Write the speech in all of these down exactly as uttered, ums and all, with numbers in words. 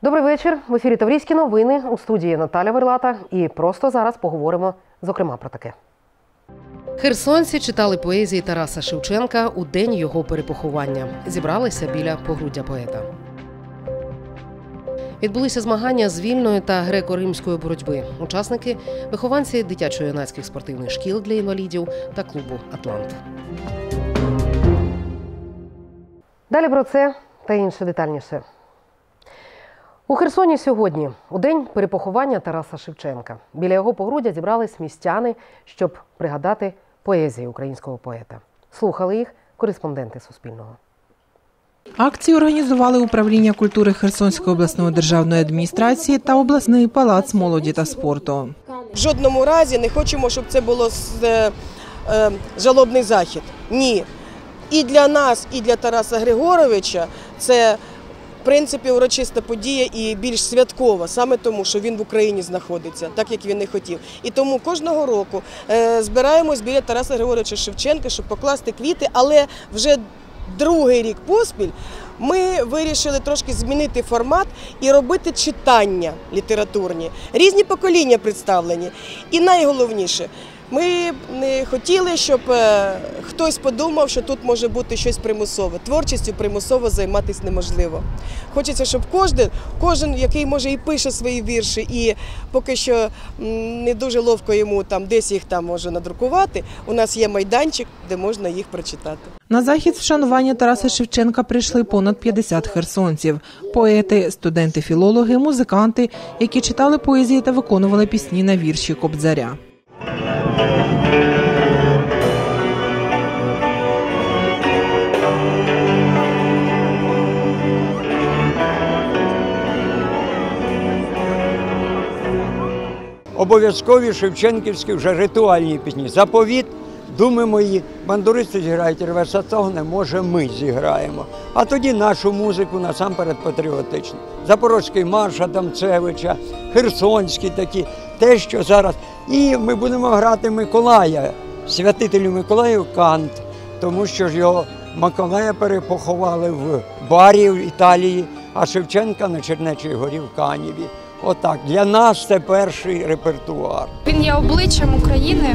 Добрий вечір. В ефірі Таврійські новини. У студії Наталя Верлата. І просто зараз поговоримо, зокрема, про таке. Херсонці читали поезії Тараса Шевченка у день його перепоховання. Зібралися біля погруддя поета. Відбулися змагання з вільної та греко-римської боротьби. Учасники – вихованці дитячо-юнацьких спортивних шкіл для інвалідів та клубу «Атлант». Далі про це та інше детальніше. У Херсоні сьогодні, у день перепоховання Тараса Шевченка. Біля його погруддя зібрались містяни, щоб пригадати поезії українського поета. Слухали їх кореспонденти Суспільного. Акцію організували Управління культури Херсонської обласної державної адміністрації та обласний палац молоді та спорту. В жодному разі не хочемо, щоб це було е, е, жалобний захід. Ні. І для нас, і для Тараса Григоровича це в принципі урочиста подія і більш святкова, саме тому, що він в Україні знаходиться, так як він і хотів. І тому кожного року е, збираємось біля Тараса Григоровича Шевченка, щоб покласти квіти, але вже другий рік поспіль ми вирішили трошки змінити формат і робити читання літературні. Різні покоління представлені. І найголовніше, ми не хотіли, щоб хтось подумав, що тут може бути щось примусове. Творчістю примусово займатися неможливо. Хочеться, щоб кожен, кожен, який може і пише свої вірші, і поки що не дуже ловко йому там десь їх там може надрукувати, у нас є майданчик, де можна їх прочитати. На захід вшанування Тараса Шевченка прийшли понад п'ятдесят херсонців. Поети, студенти-філологи, музиканти, які читали поезії та виконували пісні на вірші Кобзаря. Обов'язкові шевченківські вже ритуальні пісні. Заповіт, думи мої, бандуристи зіграють, ревеса стогне, може ми зіграємо. А тоді нашу музику насамперед патріотичну. Запорозький марш Адамцевича, херсонські такі, те, що зараз. І ми будемо грати Миколая, святителю Миколаю кант, тому що ж його Миколая перепоховали в Барі в Італії, а Шевченка на Чернечій горі в Каніві. Отак, для нас це перший репертуар. Він є обличчям України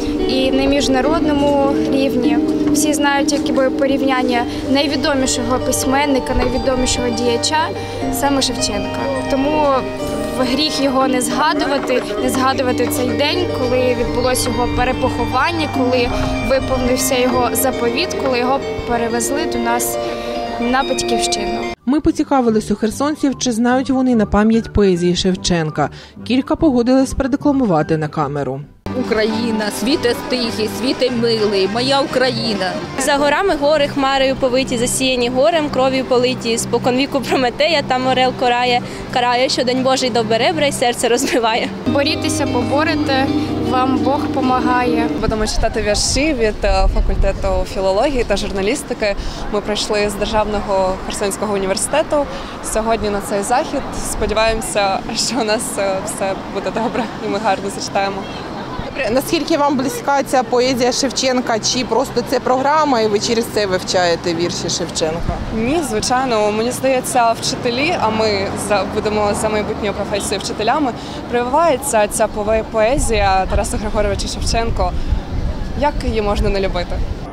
і на міжнародному рівні. Всі знають, якби порівняння найвідомішого письменника, найвідомішого діяча саме Шевченка. Тому гріх його не згадувати, не згадувати цей день, коли відбулося його перепоховання, коли виповнився його заповіт, коли його перевезли до нас на батьківщину. Ми поцікавились у херсонців, чи знають вони на пам'ять поезії Шевченка. Кілька погодились продекламувати на камеру. Україна, світе тихий, світе милий, моя Україна. За горами гори, хмарою повиті, засіяні горем, кров'ю политі. Споконвіку Прометея там орел карає, карає, що день Божий добере, й серце розбиває. Борітеся, поборете, вам Бог помагає. Будемо читати вірші від факультету філології та журналістики. Ми прийшли з Державного Херсонського університету сьогодні на цей захід. Сподіваємося, що у нас все буде добре і ми гарно зачитаємо. Наскільки вам близька ця поезія Шевченка, чи просто це програма і ви через це вивчаєте вірші Шевченка? Ні, звичайно. Мені здається, вчителі, а ми будемо за майбутньою професією вчителями, прививається ця поезія Тараса Григоровича Шевченка. Як її можна не любити?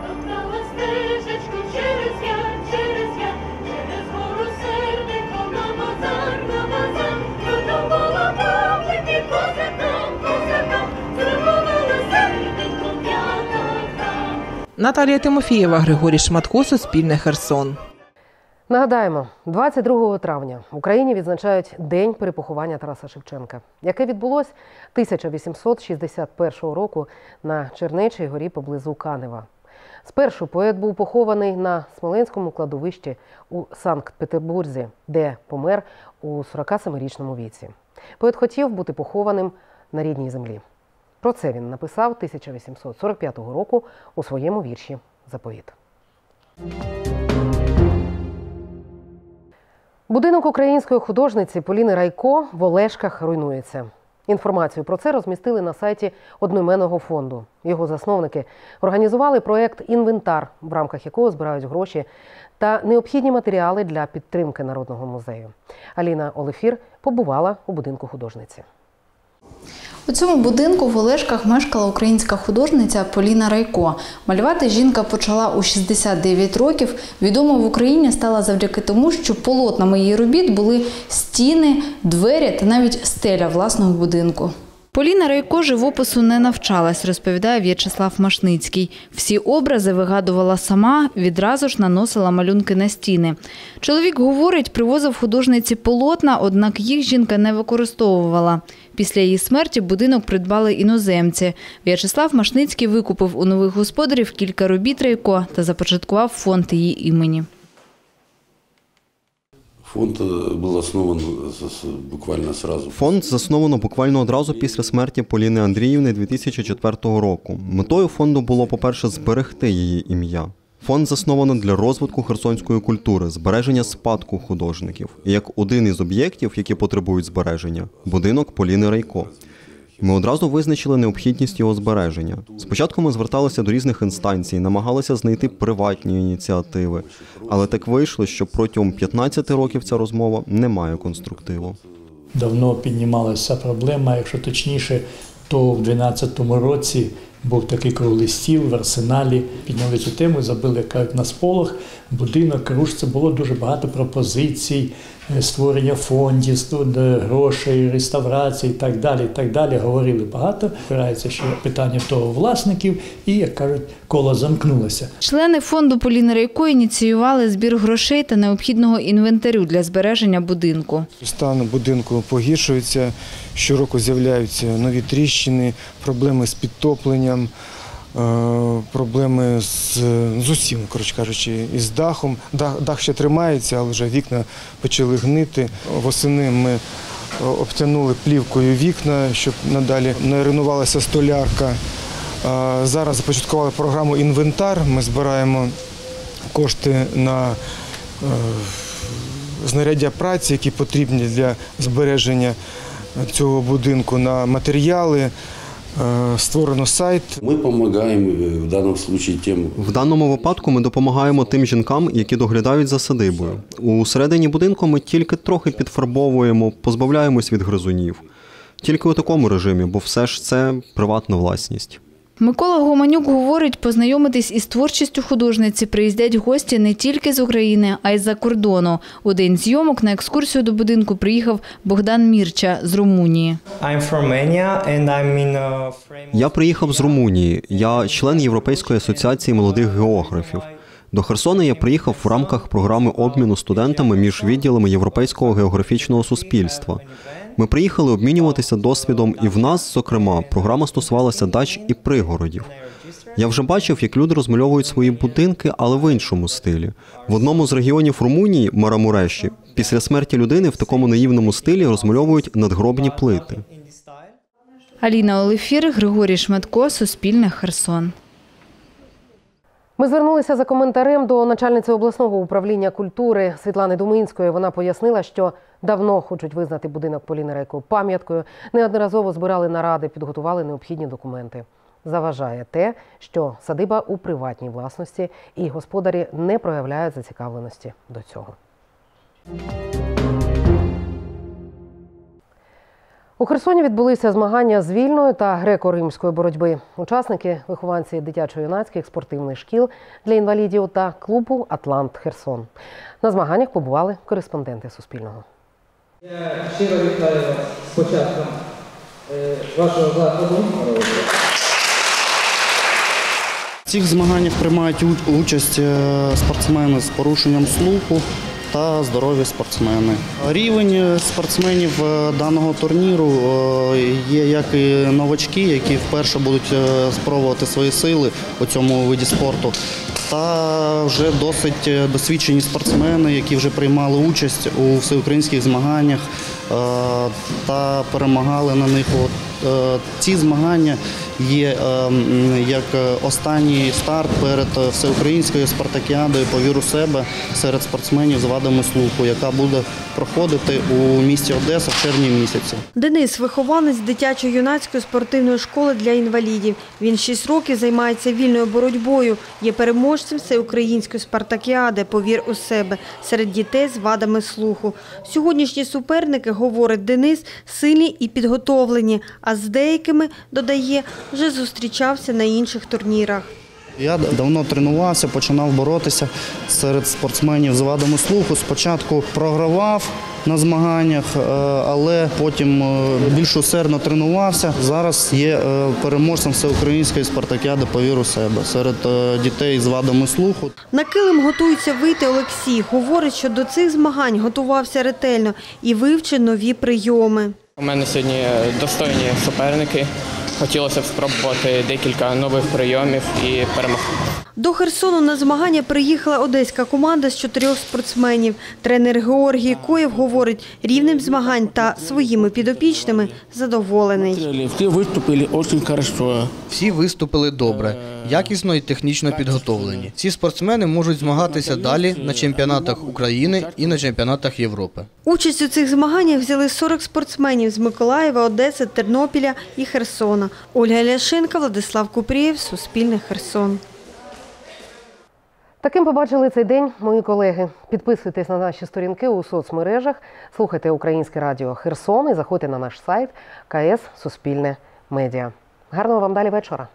Наталія Тимофієва, Григорій Шматко, Суспільне, Херсон. Нагадаємо, двадцять другого травня в Україні відзначають День перепоховання Тараса Шевченка, яке відбулось тисяча вісімсот шістдесят першого року на Чернечій горі поблизу Канева. Спершу поет був похований на Смоленському кладовищі у Санкт-Петербурзі, де помер у сорокасемирічному віці. Поет хотів бути похованим на рідній землі. Про це він написав тисяча вісімсот сорок п'ятого року у своєму вірші «Заповіт». Будинок української художниці Поліни Райко в Олешках руйнується. Інформацію про це розмістили на сайті одноіменного фонду. Його засновники організували проєкт «Інвентар», в рамках якого збирають гроші та необхідні матеріали для підтримки Народного музею. Аліна Олефір побувала у будинку художниці. У цьому будинку в Олешках мешкала українська художниця Поліна Райко. Малювати жінка почала у шістдесят дев'ять років. Відома в Україні стала завдяки тому, що полотнами її робіт були стіни, двері та навіть стеля власного будинку. Поліна Райко живопису не навчалась, розповідає В'ячеслав Машницький. Всі образи вигадувала сама, відразу ж наносила малюнки на стіни. Чоловік говорить, привозив художниці полотна, однак їх жінка не використовувала. Після її смерті будинок придбали іноземці. В'ячеслав Машницький викупив у нових господарів кілька робіт Райко та започаткував фонд її імені. Фонд був основан буквально сразу. Фонд засновано буквально одразу після смерті Поліни Андріївни дві тисячі четвертого року. Метою фонду було, по-перше, зберегти її ім'я. Фонд засновано для розвитку херсонської культури, збереження спадку художників. І як один із об'єктів, які потребують збереження – будинок Поліни Райко. Ми одразу визначили необхідність його збереження. Спочатку ми зверталися до різних інстанцій, намагалися знайти приватні ініціативи. Але так вийшло, що протягом п'ятнадцяти років ця розмова не має конструктиву. Давно піднімалася проблема, якщо точніше, то в дванадцятому році був такий круглий стіл в Арсеналі. Підняли цю тему, забили, як кажуть, на сполох, будинок, рушці. Було дуже багато пропозицій, створення фондів, грошей, реставрації і так далі, і так далі. Говорили багато. Впирається ще питання того власників і, як кажуть, коло замкнулося. Члени фонду Поліни Райко ініціювали збір грошей та необхідного інвентарю для збереження будинку. Стан будинку погіршується, щороку з'являються нові тріщини, проблеми з підтопленням, проблеми з, з усім, коротше кажучи, із дахом. Дах, дах ще тримається, але вже вікна почали гнити. Восени ми обтянули плівкою вікна, щоб надалі не руйнувалася столярка. Зараз започаткували програму «Інвентар». Ми збираємо кошти на знаряддя праці, які потрібні для збереження цього будинку, на матеріали. Створено сайт. Ми допомагаємо в даному випадку тим. В даному випадку ми допомагаємо тим жінкам, які доглядають за садибою. У середині будинку ми тільки трохи підфарбовуємо, позбавляємось від гризунів. Тільки у такому режимі, бо все ж це приватна власність. Микола Гоманюк говорить, познайомитись із творчістю художниці приїздять гості не тільки з України, а й з-за кордону. У день зйомок на екскурсію до будинку приїхав Богдан Мірча з Румунії. Я приїхав з Румунії. Я член Європейської асоціації молодих географів. До Херсона я приїхав в рамках програми обміну студентами між відділами Європейського географічного суспільства. Ми приїхали обмінюватися досвідом, і в нас, зокрема, програма стосувалася дач і пригородів. Я вже бачив, як люди розмальовують свої будинки, але в іншому стилі. В одному з регіонів Румунії, Марамуреші, після смерті людини в такому наївному стилі розмальовують надгробні плити. Аліна Олефір, Григорій Шматко, Суспільне, Херсон. Ми звернулися за коментарем до начальниці обласного управління культури Світлани Думинської. Вона пояснила, що давно хочуть визнати будинок Поліни Райко пам'яткою, неодноразово збирали наради, підготували необхідні документи. Заважає те, що садиба у приватній власності і господарі не проявляють зацікавленості до цього. У Херсоні відбулися змагання з вільної та греко-римської боротьби. Учасники – вихованці дитячо-юнацьких спортивних шкіл для інвалідів та клубу «Атлант Херсон». На змаганнях побували кореспонденти Суспільного. Я щиро вітаю вас з початком вашого заходу. В цих змаганнях приймають участь спортсмени з порушенням слуху та здорові спортсмени. Рівень спортсменів даного турніру є як і новачки, які вперше будуть спробувати свої сили у цьому виді спорту, та вже досить досвідчені спортсмени, які вже приймали участь у всеукраїнських змаганнях та перемагали на них. Ці змагання є як останній старт перед всеукраїнською спартакіадою по віру себе серед спортсменів з вадами слуху, яка буде проходити у місті Одеса в червні місяці. Денис – вихованець дитячо-юнацької спортивної школи для інвалідів. Він шість років займається вільною боротьбою. Є переможцем всеукраїнської спартакіади «Повір у себе» серед дітей з вадами слуху. Сьогоднішні суперники, говорить Денис, сильні і підготовлені, а з деякими, додає, вже зустрічався на інших турнірах. Я давно тренувався, починав боротися серед спортсменів з вадами слуху. Спочатку програвав на змаганнях, але потім більш усердно тренувався. Зараз є переможцем всеукраїнської спартакіади «Повір у себе» серед дітей з вадами слуху. На килим готується вийти Олексій. Говорить, що до цих змагань готувався ретельно і вивчив нові прийоми. У мене сьогодні достойні суперники. Хотілося б спробувати декілька нових прийомів і перемогти. До Херсону на змагання приїхала одеська команда з чотирьох спортсменів. Тренер Георгій Коєв говорить, рівнем змагань та своїми підопічними задоволений. Всі виступили дуже добре. Всі виступили добре, якісно і технічно підготовлені. Ці спортсмени можуть змагатися далі на чемпіонатах України і на чемпіонатах Європи. Участь у цих змаганнях взяли сорок спортсменів з Миколаєва, Одеси, Тернопіля і Херсона. Ольга Ляшенко, Владислав Купрієв, Суспільне, Херсон. Таким побачили цей день мої колеги. Підписуйтесь на наші сторінки у соцмережах, слухайте Українське радіо Херсон і заходьте на наш сайт ка ес Суспільне Медіа. Гарного вам далі вечора.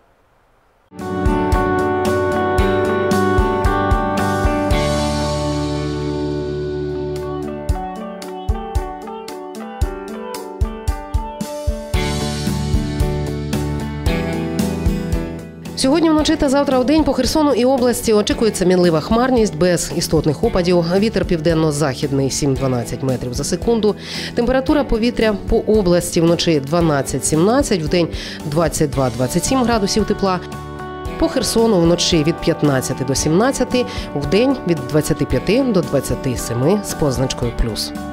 Сьогодні вночі та завтра вдень по Херсону і області очікується мінлива хмарність без істотних опадів. Вітер південно-західний сім-дванадцять метрів за секунду. Температура повітря по області вночі дванадцять-сімнадцять, вдень двадцять два-двадцять сім градусів тепла. По Херсону вночі від п'ятнадцяти до сімнадцяти, вдень від двадцяти п'яти до двадцяти семи з позначкою плюс.